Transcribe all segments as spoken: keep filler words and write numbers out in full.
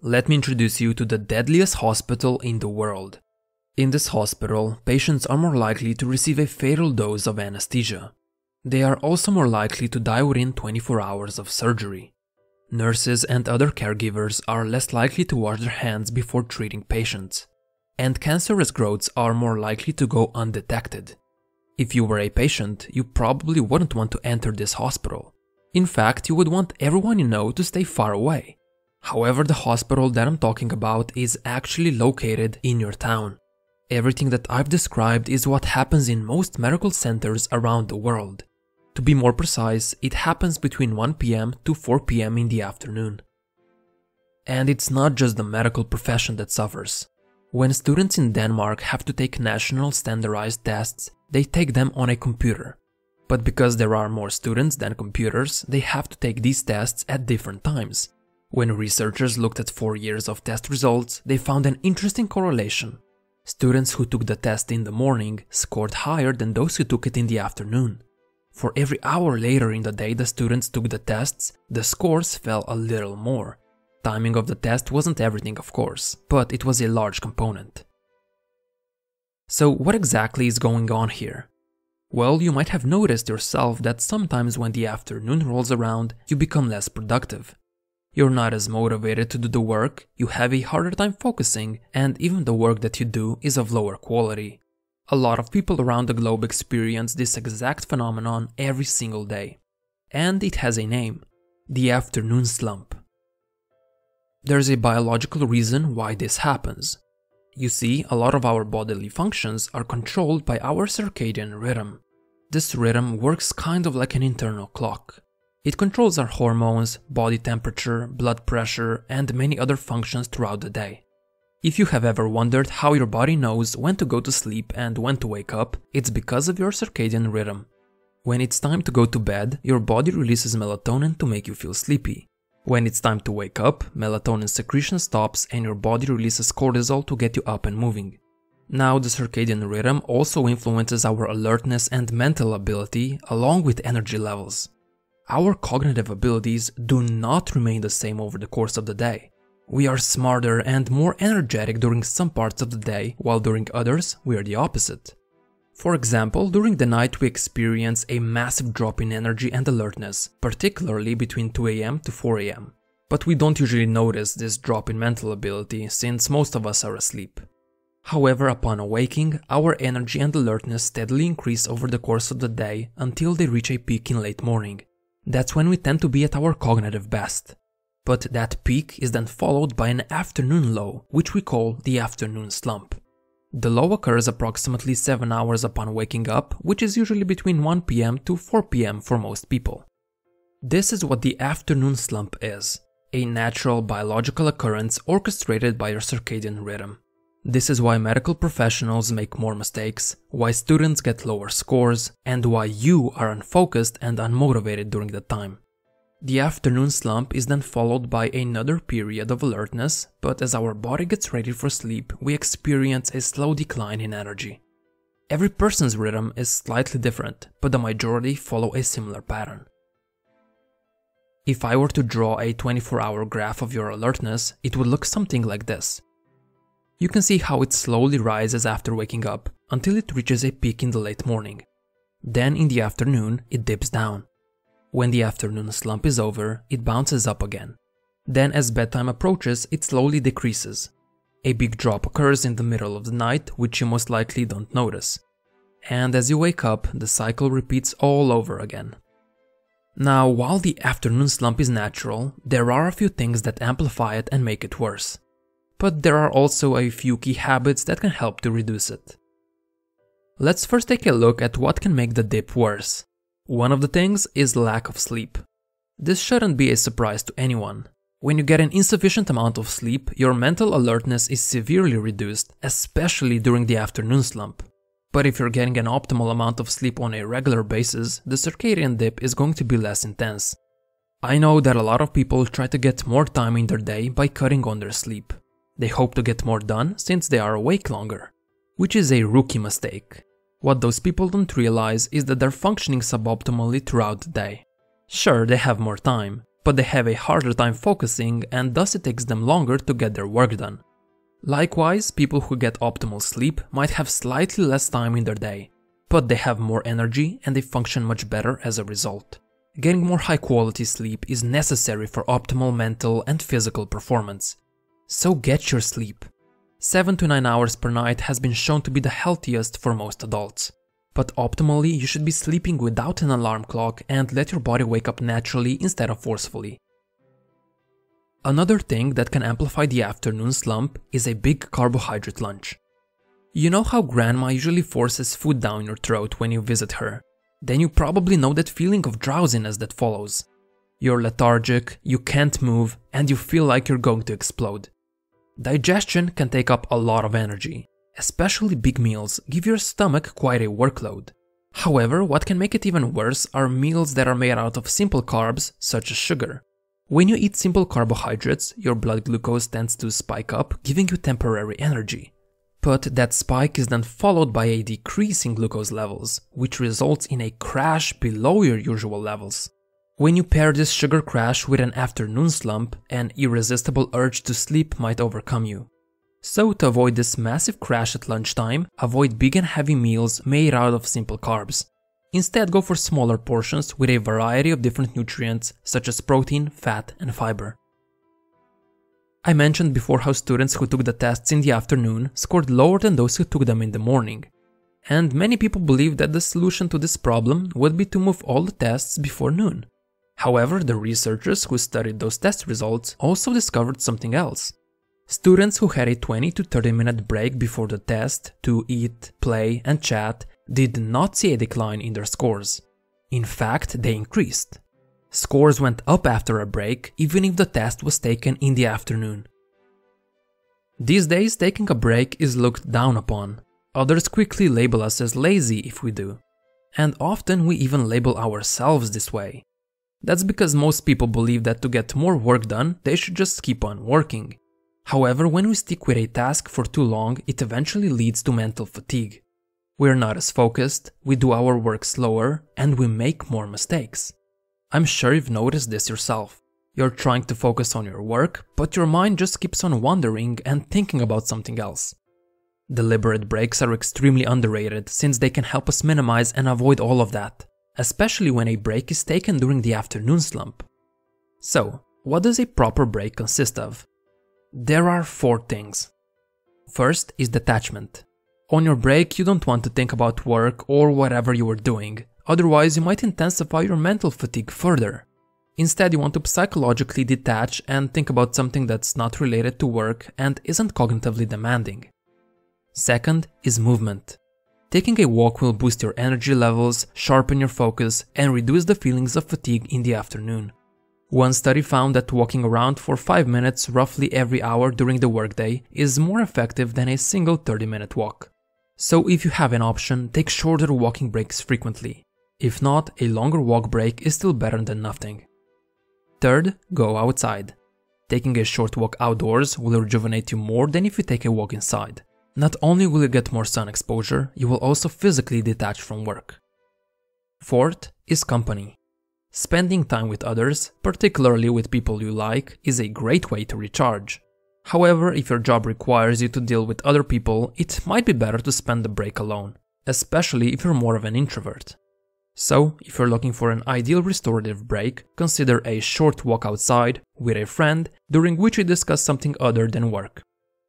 let me introduce you to the deadliest hospital in the world. In this hospital, patients are more likely to receive a fatal dose of anesthesia. They are also more likely to die within twenty-four hours of surgery. Nurses and other caregivers are less likely to wash their hands before treating patients. And cancerous growths are more likely to go undetected. If you were a patient, you probably wouldn't want to enter this hospital. In fact, you would want everyone you know to stay far away. However, the hospital that I'm talking about is actually located in your town. Everything that I've described is what happens in most medical centers around the world. To be more precise, it happens between one p m to four p m in the afternoon. And it's not just the medical profession that suffers. When students in Denmark have to take national standardized tests, they take them on a computer. But because there are more students than computers, they have to take these tests at different times. When researchers looked at four years of test results, they found an interesting correlation. Students who took the test in the morning scored higher than those who took it in the afternoon. For every hour later in the day the students took the tests, the scores fell a little more. Timing of the test wasn't everything, of course, but it was a large component. So what exactly is going on here? Well, you might have noticed yourself that sometimes when the afternoon rolls around, you become less productive. You're not as motivated to do the work, you have a harder time focusing, and even the work that you do is of lower quality. A lot of people around the globe experience this exact phenomenon every single day. And it has a name: the afternoon slump. There's a biological reason why this happens. You see, a lot of our bodily functions are controlled by our circadian rhythm. This rhythm works kind of like an internal clock. It controls our hormones, body temperature, blood pressure, and many other functions throughout the day. If you have ever wondered how your body knows when to go to sleep and when to wake up, it's because of your circadian rhythm. When it's time to go to bed, your body releases melatonin to make you feel sleepy. When it's time to wake up, melatonin secretion stops and your body releases cortisol to get you up and moving. Now, the circadian rhythm also influences our alertness and mental ability along with energy levels. Our cognitive abilities do not remain the same over the course of the day. We are smarter and more energetic during some parts of the day, while during others we are the opposite. For example, during the night we experience a massive drop in energy and alertness, particularly between two a m to four a m But we don't usually notice this drop in mental ability since most of us are asleep. However, upon awaking, our energy and alertness steadily increase over the course of the day until they reach a peak in late morning. That's when we tend to be at our cognitive best. But that peak is then followed by an afternoon low, which we call the afternoon slump. The low occurs approximately seven hours upon waking up, which is usually between one p m to four p m for most people. This is what the afternoon slump is, a natural biological occurrence orchestrated by your circadian rhythm. This is why medical professionals make more mistakes, why students get lower scores, and why you are unfocused and unmotivated during the time. The afternoon slump is then followed by another period of alertness, but as our body gets ready for sleep, we experience a slow decline in energy. Every person's rhythm is slightly different, but the majority follow a similar pattern. If I were to draw a twenty-four hour graph of your alertness, it would look something like this. You can see how it slowly rises after waking up, until it reaches a peak in the late morning. Then in the afternoon, it dips down. When the afternoon slump is over, it bounces up again. Then as bedtime approaches, it slowly decreases. A big drop occurs in the middle of the night, which you most likely don't notice. And as you wake up, the cycle repeats all over again. Now, while the afternoon slump is natural, there are a few things that amplify it and make it worse. But there are also a few key habits that can help to reduce it. Let's first take a look at what can make the dip worse. One of the things is lack of sleep. This shouldn't be a surprise to anyone. When you get an insufficient amount of sleep, your mental alertness is severely reduced, especially during the afternoon slump. But if you're getting an optimal amount of sleep on a regular basis, the circadian dip is going to be less intense. I know that a lot of people try to get more time in their day by cutting on their sleep. They hope to get more done since they are awake longer, which is a rookie mistake. What those people don't realize is that they're functioning suboptimally throughout the day. Sure, they have more time, but they have a harder time focusing and thus it takes them longer to get their work done. Likewise, people who get optimal sleep might have slightly less time in their day, but they have more energy and they function much better as a result. Getting more high quality sleep is necessary for optimal mental and physical performance. So get your sleep. seven to nine hours per night has been shown to be the healthiest for most adults. But optimally, you should be sleeping without an alarm clock and let your body wake up naturally instead of forcefully. Another thing that can amplify the afternoon slump is a big carbohydrate lunch. You know how grandma usually forces food down your throat when you visit her? Then you probably know that feeling of drowsiness that follows. You're lethargic, you can't move, and you feel like you're going to explode. Digestion can take up a lot of energy. Especially big meals give your stomach quite a workload. However, what can make it even worse are meals that are made out of simple carbs, such as sugar. When you eat simple carbohydrates, your blood glucose tends to spike up, giving you temporary energy. But that spike is then followed by a decrease in glucose levels, which results in a crash below your usual levels. When you pair this sugar crash with an afternoon slump, an irresistible urge to sleep might overcome you. So to avoid this massive crash at lunchtime, avoid big and heavy meals made out of simple carbs. Instead, go for smaller portions with a variety of different nutrients such as protein, fat, and fiber. I mentioned before how students who took the tests in the afternoon scored lower than those who took them in the morning. And many people believe that the solution to this problem would be to move all the tests before noon. However, the researchers who studied those test results also discovered something else. Students who had a twenty to thirty minute break before the test to eat, play, and chat did not see a decline in their scores. In fact, they increased. Scores went up after a break, even if the test was taken in the afternoon. These days, taking a break is looked down upon. Others quickly label us as lazy if we do. And often we even label ourselves this way. That's because most people believe that to get more work done, they should just keep on working. However, when we stick with a task for too long, it eventually leads to mental fatigue. We're not as focused, we do our work slower, and we make more mistakes. I'm sure you've noticed this yourself. You're trying to focus on your work, but your mind just keeps on wandering and thinking about something else. Deliberate breaks are extremely underrated since they can help us minimize and avoid all of that, especially when a break is taken during the afternoon slump. So, what does a proper break consist of? There are four things. First is detachment. On your break, you don't want to think about work or whatever you were doing, otherwise you might intensify your mental fatigue further. Instead, you want to psychologically detach and think about something that's not related to work and isn't cognitively demanding. Second is movement. Taking a walk will boost your energy levels, sharpen your focus, and reduce the feelings of fatigue in the afternoon. One study found that walking around for five minutes roughly every hour during the workday is more effective than a single thirty minute walk. So if you have an option, take shorter walking breaks frequently. If not, a longer walk break is still better than nothing. Third, go outside. Taking a short walk outdoors will rejuvenate you more than if you take a walk inside. Not only will you get more sun exposure, you will also physically detach from work. Fourth is company. Spending time with others, particularly with people you like, is a great way to recharge. However, if your job requires you to deal with other people, it might be better to spend the break alone, especially if you're more of an introvert. So, if you're looking for an ideal restorative break, consider a short walk outside with a friend during which you discuss something other than work.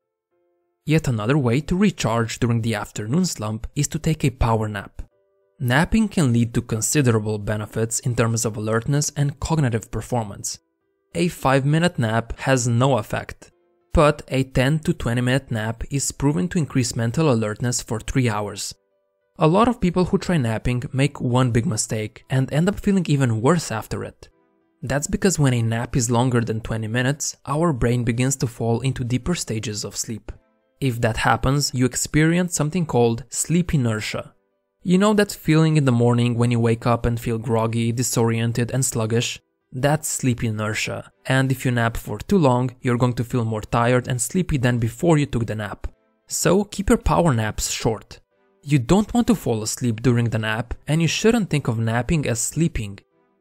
Yet another way to recharge during the afternoon slump is to take a power nap. Napping can lead to considerable benefits in terms of alertness and cognitive performance. A five minute nap has no effect, but a ten to twenty minute nap is proven to increase mental alertness for three hours. A lot of people who try napping make one big mistake and end up feeling even worse after it. That's because when a nap is longer than twenty minutes, our brain begins to fall into deeper stages of sleep. If that happens, you experience something called sleep inertia. You know that feeling in the morning when you wake up and feel groggy, disoriented, and sluggish? That's sleep inertia, and if you nap for too long, you're going to feel more tired and sleepy than before you took the nap. So keep your power naps short. You don't want to fall asleep during the nap, and you shouldn't think of napping as sleeping.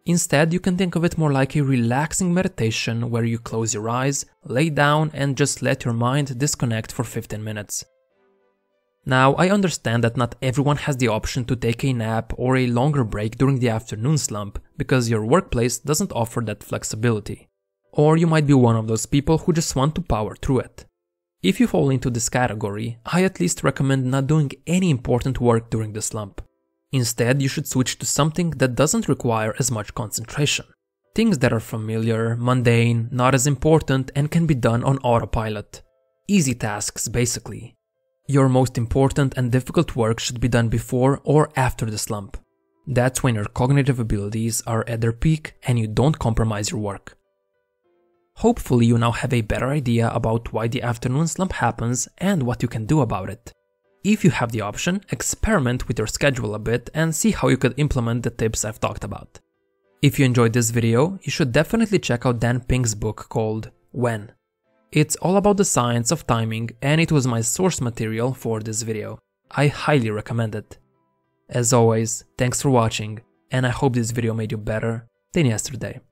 Instead, you can think of it more like a relaxing meditation where you close your eyes, lay down, and just let your mind disconnect for fifteen minutes. Now, I understand that not everyone has the option to take a nap or a longer break during the afternoon slump because your workplace doesn't offer that flexibility. Or you might be one of those people who just want to power through it. If you fall into this category, I at least recommend not doing any important work during the slump. Instead, you should switch to something that doesn't require as much concentration. Things that are familiar, mundane, not as important, and can be done on autopilot. Easy tasks, basically. Your most important and difficult work should be done before or after the slump. That's when your cognitive abilities are at their peak and you don't compromise your work. Hopefully you now have a better idea about why the afternoon slump happens and what you can do about it. If you have the option, experiment with your schedule a bit and see how you could implement the tips I've talked about. If you enjoyed this video, you should definitely check out Dan Pink's book called When. It's all about the science of timing and it was my source material for this video. I highly recommend it. As always, thanks for watching and I hope this video made you better than yesterday.